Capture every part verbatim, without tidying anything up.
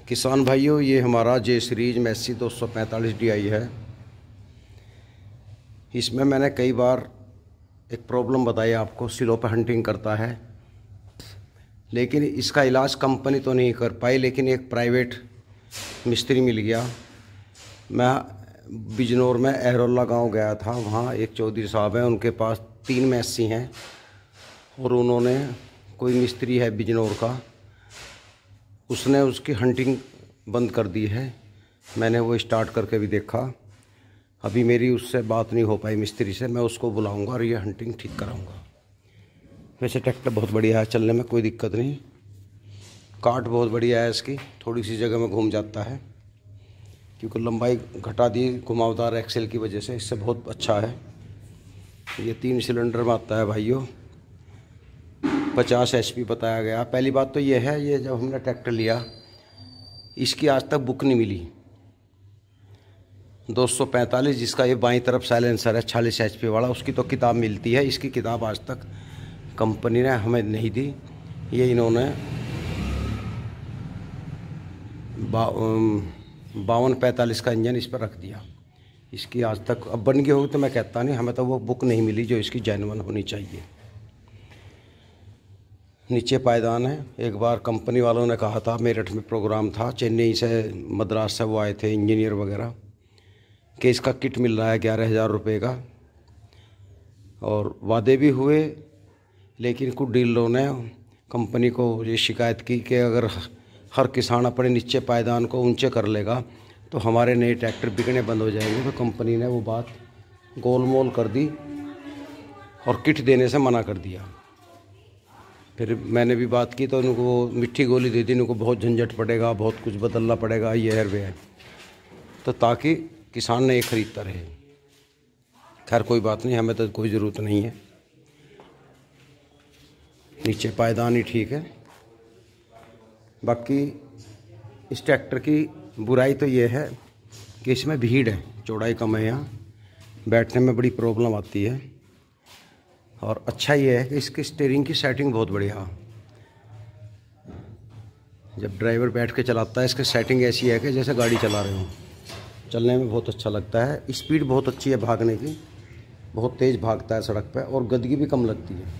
किसान भाइयों, ये हमारा जे सीरीज मैसी दो सौ पैंतालीस डी आई है। इसमें मैंने कई बार एक प्रॉब्लम बताई आपको, सिलों पे हंटिंग करता है, लेकिन इसका इलाज कंपनी तो नहीं कर पाई। लेकिन एक प्राइवेट मिस्त्री मिल गया। मैं बिजनौर में एहरोल्ला गांव गया था, वहाँ एक चौधरी साहब हैं, उनके पास तीन मैसी हैं और उन्होंने, कोई मिस्त्री है बिजनौर का, उसने उसकी हंटिंग बंद कर दी है। मैंने वो स्टार्ट करके भी देखा, अभी मेरी उससे बात नहीं हो पाई मिस्त्री से। मैं उसको बुलाऊंगा और ये हंटिंग ठीक कराऊंगा। वैसे ट्रैक्टर बहुत बढ़िया है, चलने में कोई दिक्कत नहीं। काट बहुत बढ़िया है इसकी, थोड़ी सी जगह में घूम जाता है क्योंकि लंबाई घटा दी घुमावदार एक्सेल की वजह से, इससे बहुत अच्छा है। ये तीन सिलेंडर में आता है भाइयों, पचास एच पी बताया गया। पहली बात तो ये है, ये जब हमने ट्रैक्टर लिया इसकी आज तक बुक नहीं मिली। दो सौ पैंतालीस जिसका ये बाईं तरफ साइलेंसर है छियालीस एच पी वाला, उसकी तो किताब मिलती है, इसकी किताब आज तक कंपनी ने हमें नहीं दी। ये इन्होंने बा, बावन पैंतालीस का इंजन इस पर रख दिया। इसकी आज तक अब बन गई होगी तो मैं कहता नहीं, हमें तो वो बुक नहीं मिली जो इसकी जेन्युइन होनी चाहिए। नीचे पायदान है। एक बार कंपनी वालों ने कहा था, मेरठ में प्रोग्राम था, चेन्नई से मद्रास से वो आए थे इंजीनियर वगैरह, कि इसका किट मिल रहा है ग्यारह हज़ार रुपये का, और वादे भी हुए। लेकिन कुछ डीलरों ने कंपनी को ये शिकायत की कि अगर हर किसान अपने नीचे पायदान को ऊंचे कर लेगा तो हमारे नए ट्रैक्टर बिकने बंद हो जाएंगे। तो कंपनी ने वो बात गोलमोल कर दी और किट देने से मना कर दिया। फिर मैंने भी बात की तो उनको वो मिट्टी गोली दे दी, उनको बहुत झंझट पड़ेगा, बहुत कुछ बदलना पड़ेगा, ये है वे है, तो ताकि किसान नहीं खरीदता रहे। खैर कोई बात नहीं, हमें तो कोई ज़रूरत नहीं है। नीचे पायदान ही ठीक है। बाकी इस ट्रैक्टर की बुराई तो ये है कि इसमें भीड़ है, चौड़ाई कम है, यहाँ बैठने में बड़ी प्रॉब्लम आती है। और अच्छा ये है कि इसकी स्टीयरिंग की सेटिंग बहुत बढ़िया। जब ड्राइवर बैठ के चलाता है, इसकी सेटिंग ऐसी है कि जैसे गाड़ी चला रहे हो, चलने में बहुत अच्छा लगता है। स्पीड बहुत अच्छी है भागने की, बहुत तेज़ भागता है सड़क पे, और गदगी भी कम लगती है।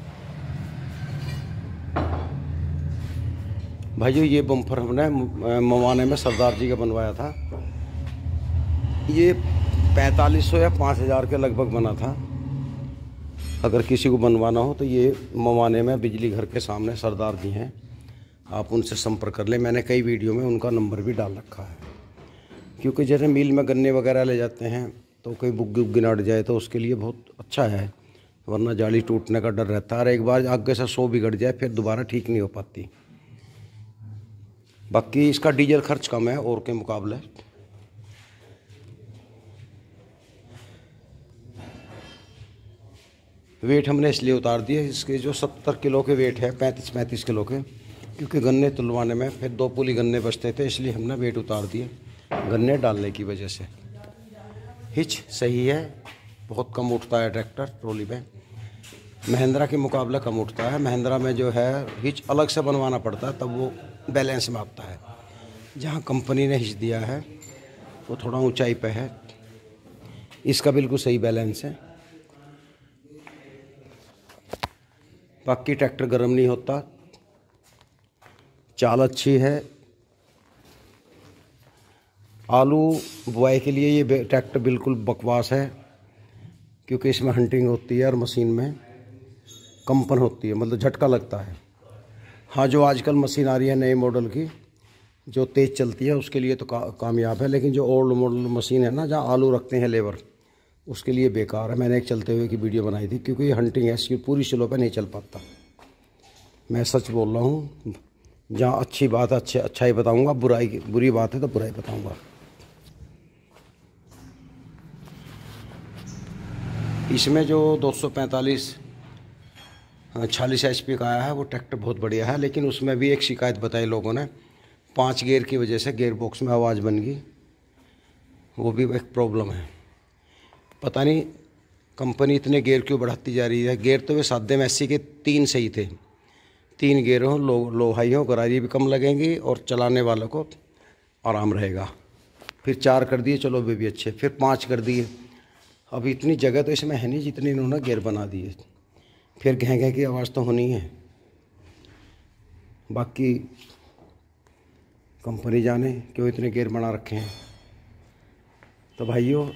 भाइयों, ये बम्पर हमने मवाने में सरदार जी का बनवाया था। ये पैंतालीस सौ या पाँच हज़ार के लगभग बना था। अगर किसी को बनवाना हो तो ये मवाने में बिजली घर के सामने सरदार जी हैं, आप उनसे संपर्क कर लें। मैंने कई वीडियो में उनका नंबर भी डाल रखा है, क्योंकि जैसे मिल में गन्ने वगैरह ले जाते हैं तो कोई बुग्गी उग्गी न अट जाए तो उसके लिए बहुत अच्छा है, वरना जाली टूटने का डर रहता है। और एक बार आगे से सौ बिगड़ जाए फिर दोबारा ठीक नहीं हो पाती। बाकी इसका डीजल खर्च कम है और के मुकाबले। वेट हमने इसलिए उतार दिए, इसके जो सत्तर किलो के वेट है, पैंतीस पैंतीस किलो के, क्योंकि गन्ने तुलवाने में फिर दो पुली गन्ने बचते थे, इसलिए हमने वेट उतार दिए गन्ने डालने की वजह से। हिच सही है, बहुत कम उठता है ट्रैक्टर ट्रॉली में, महिंद्रा के मुकाबले कम उठता है। महिंद्रा में जो है हिच अलग से बनवाना पड़ता है, तब वो बैलेंस में आता है। जहाँ कंपनी ने हिच दिया है वो थोड़ा ऊंचाई पे है, इसका बिल्कुल सही बैलेंस है। बाकी ट्रैक्टर गर्म नहीं होता, चाल अच्छी है। आलू बुआई के लिए ये ट्रैक्टर बिल्कुल बकवास है, क्योंकि इसमें हंटिंग होती है और मशीन में कंपन होती है, मतलब झटका लगता है। हाँ, जो आजकल मशीन आ रही है नए मॉडल की जो तेज़ चलती है उसके लिए तो का, कामयाब है, लेकिन जो ओल्ड मॉडल मशीन है ना, जहाँ आलू रखते हैं लेबर, उसके लिए बेकार है। मैंने एक चलते हुए की वीडियो बनाई थी, क्योंकि ये हंटिंग है, इसकी पूरी सिलों पे नहीं चल पाता। मैं सच बोल रहा हूँ, जहाँ अच्छी बात है अच्छे अच्छा ही बताऊँगा, बुराई बुरी बात है तो बुराई बताऊँगा। इसमें जो दो सौ पैंतालीस छियालीस एच पी का आया है वो ट्रैक्टर बहुत बढ़िया है, लेकिन उसमें भी एक शिकायत बताई लोगों ने, पाँच गियर की वजह से गियर बॉक्स में आवाज़ बन गई, वो भी एक प्रॉब्लम है। पता नहीं कंपनी इतने गियर क्यों बढ़ाती जा रही है। गियर तो वे सादे मैसी के तीन सही थे, तीन गेयर हो, लो लो हाई हो, गरारी भी कम लगेंगी और चलाने वालों को आराम रहेगा। फिर चार कर दिए, चलो वे भी अच्छे। फिर पाँच कर दिए। अब इतनी जगह तो इसमें है नहीं जितनी इन्होंने गेयर बना दिए। फिर घे घे की आवाज़ तो होनी है। बाकी कंपनी जाने क्यों इतने गेयर बना रखे हैं। तो भाइयों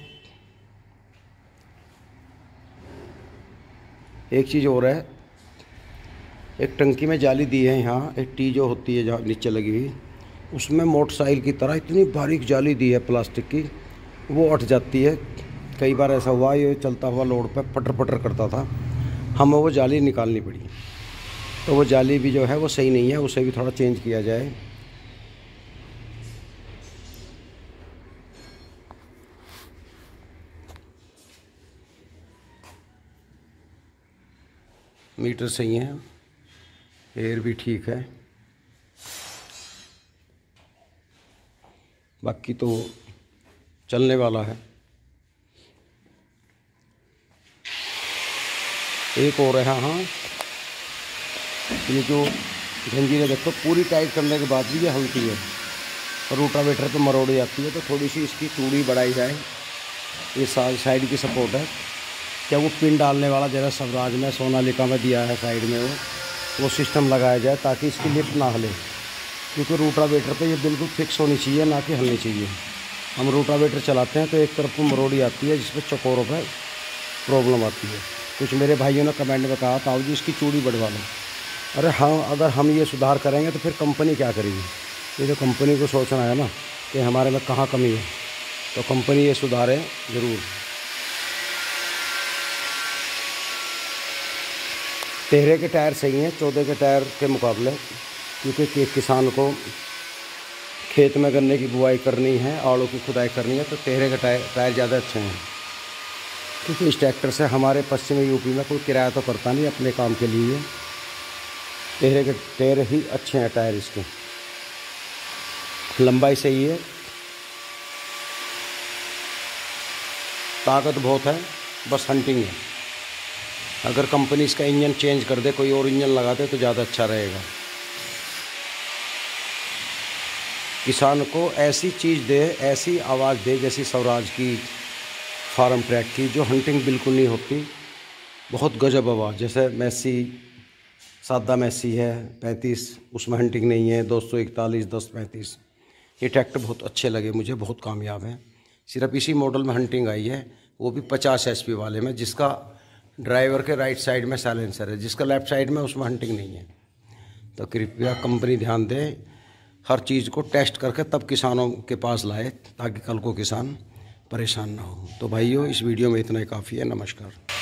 एक चीज़ और है, एक टंकी में जाली दी है यहाँ, एक टी जो होती है जहाँ नीचे लगी हुई, उसमें मोटरसाइकिल की तरह इतनी बारीक जाली दी है प्लास्टिक की, वो अट जाती है। कई बार ऐसा हुआ, ये चलता हुआ लोड पे पटर पटर करता था, हमें वो जाली निकालनी पड़ी। तो वो जाली भी जो है वो सही नहीं है, उसे भी थोड़ा चेंज किया जाए। मीटर सही है, एयर भी ठीक है, बाकी तो चलने वाला है। एक और है, हाँ ये जो जंजीरें देखो पूरी टाइट करने के बाद भी ये हल्की है, और रोटावेटर तो मरोड़ जाती है। तो थोड़ी सी इसकी चूड़ी बढ़ाई जाए। ये साइड की सपोर्ट है, क्या वो पिन डालने वाला जरा स्वराज में सोनालिका में दिया है साइड में, वो वो सिस्टम लगाया जाए ताकि इसकी लिफ्ट ना हिले। क्योंकि रोटावेटर पे ये बिल्कुल फिक्स होनी चाहिए, ना कि हिलनी चाहिए। हम रोटावेटर चलाते हैं तो एक तरफ को मरोड़ी आती है, जिसमें चकोरों पर प्रॉब्लम आती है। कुछ मेरे भाइयों ने कमेंट में कहा ताऊ जी इसकी चूड़ी बढ़वा लो। अरे हाँ, अगर हम ये सुधार करेंगे तो फिर कंपनी क्या करेगी? ये तो कंपनी को सोचना है ना कि हमारे में कहाँ कमी है, तो कंपनी ये सुधारे ज़रूर। तेरह के टायर सही हैं चौदह के टायर के मुकाबले, क्योंकि किसान को खेत में गन्ने की बुआई करनी है, आड़ू की खुदाई करनी है, तो तेरह के टायर टायर ज़्यादा अच्छे हैं। क्योंकि इस ट्रैक्टर से हमारे पश्चिमी यूपी में कोई किराया तो करता नहीं अपने काम के लिए। तेरह के तेरह ही अच्छे हैं टायर इसके, लंबाई सही है, ताकत बहुत है, बस हंटिंग है। अगर कंपनी इसका इंजन चेंज कर दे, कोई और इंजन लगा दे तो ज़्यादा अच्छा रहेगा। किसान को ऐसी चीज़ दे, ऐसी आवाज़ दे जैसी स्वराज की फार्म ट्रैक की, जो हंटिंग बिल्कुल नहीं होती, बहुत गजब आवाज़। जैसे मैसी सादा मैसी है पैंतीस, उसमें हंटिंग नहीं है। दो सौ इकतालीस दस पैंतीस, ये ट्रैक्टर बहुत अच्छे लगे मुझे, बहुत कामयाब है। सिर्फ इसी मॉडल में हंटिंग आई है, वो भी पचास एच पी वाले में, जिसका ड्राइवर के राइट साइड में साइलेंसर है, जिसका लेफ़्ट साइड में उसमें हंटिंग नहीं है। तो कृपया कंपनी ध्यान दे, हर चीज़ को टेस्ट करके तब किसानों के पास लाए, ताकि कल को किसान परेशान ना हो। तो भाइयों इस वीडियो में इतना ही काफ़ी है। नमस्कार।